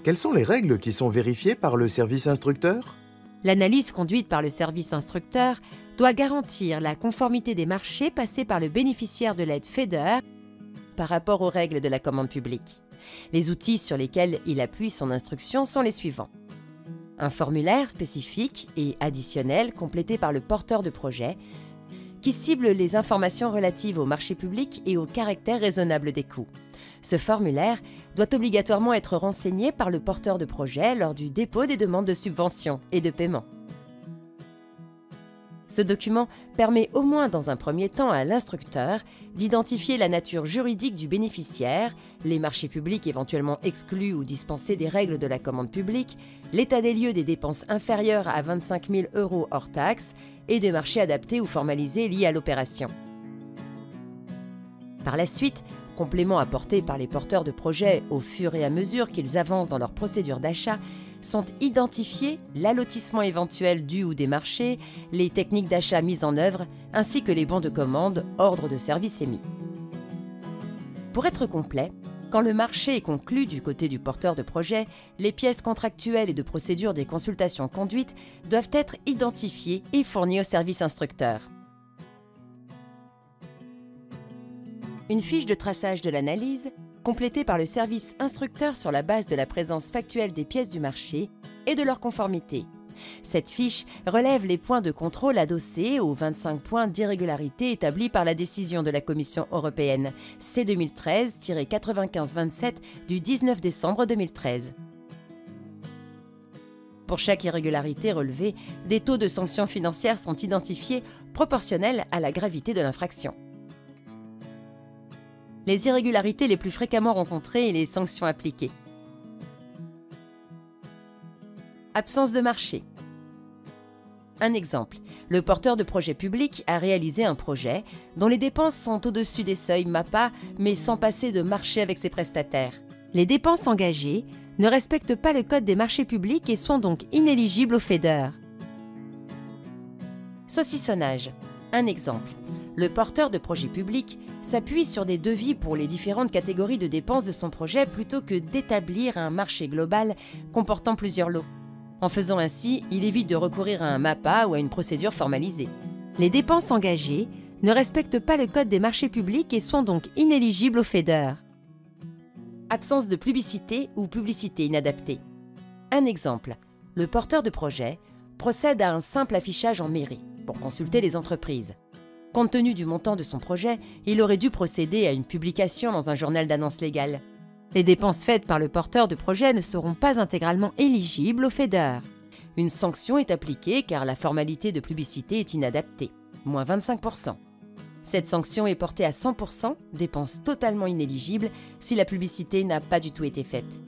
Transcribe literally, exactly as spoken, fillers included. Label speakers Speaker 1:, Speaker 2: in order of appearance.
Speaker 1: Quelles sont les règles qui sont vérifiées par le service instructeur?
Speaker 2: L'analyse conduite par le service instructeur doit garantir la conformité des marchés passés par le bénéficiaire de l'aide FEDER par rapport aux règles de la commande publique. Les outils sur lesquels il appuie son instruction sont les suivants. Un formulaire spécifique et additionnel complété par le porteur de projet qui cible les informations relatives au marché public et au caractère raisonnable des coûts. Ce formulaire doit obligatoirement être renseigné par le porteur de projet lors du dépôt des demandes de subvention et de paiement. Ce document permet au moins dans un premier temps à l'instructeur d'identifier la nature juridique du bénéficiaire, les marchés publics éventuellement exclus ou dispensés des règles de la commande publique, l'état des lieux des dépenses inférieures à vingt-cinq mille euros hors taxes et des marchés adaptés ou formalisés liés à l'opération. Par la suite, compléments apportés par les porteurs de projets au fur et à mesure qu'ils avancent dans leur procédure d'achat, sont identifiés l'allotissement éventuel du ou des marchés, les techniques d'achat mises en œuvre, ainsi que les bons de commande, ordres de service émis. Pour être complet, quand le marché est conclu du côté du porteur de projet, les pièces contractuelles et de procédure des consultations conduites doivent être identifiées et fournies au service instructeur. Une fiche de traçage de l'analyse, complétée par le service instructeur sur la base de la présence factuelle des pièces du marché et de leur conformité. Cette fiche relève les points de contrôle adossés aux vingt-cinq points d'irrégularité établis par la décision de la Commission européenne C deux mille treize tiret quatre-vingt-quinze vingt-sept du dix-neuf décembre deux mille treize. Pour chaque irrégularité relevée, des taux de sanctions financières sont identifiés proportionnels à la gravité de l'infraction. Les irrégularités les plus fréquemment rencontrées et les sanctions appliquées. Absence de marché. Un exemple, le porteur de projet public a réalisé un projet dont les dépenses sont au-dessus des seuils MAPA mais sans passer de marché avec ses prestataires. Les dépenses engagées ne respectent pas le code des marchés publics et sont donc inéligibles au FEDER. Saucissonnage. Un exemple. Le porteur de projet public s'appuie sur des devis pour les différentes catégories de dépenses de son projet plutôt que d'établir un marché global comportant plusieurs lots. En faisant ainsi, il évite de recourir à un MAPA ou à une procédure formalisée. Les dépenses engagées ne respectent pas le code des marchés publics et sont donc inéligibles au FEDER. Absence de publicité ou publicité inadaptée. Un exemple. Le porteur de projet procède à un simple affichage en mairie pour consulter les entreprises. Compte tenu du montant de son projet, il aurait dû procéder à une publication dans un journal d'annonces légales. Les dépenses faites par le porteur de projet ne seront pas intégralement éligibles au FEDER. Une sanction est appliquée car la formalité de publicité est inadaptée, moins vingt-cinq pour cent. Cette sanction est portée à cent pour cent, dépense totalement inéligible, si la publicité n'a pas du tout été faite.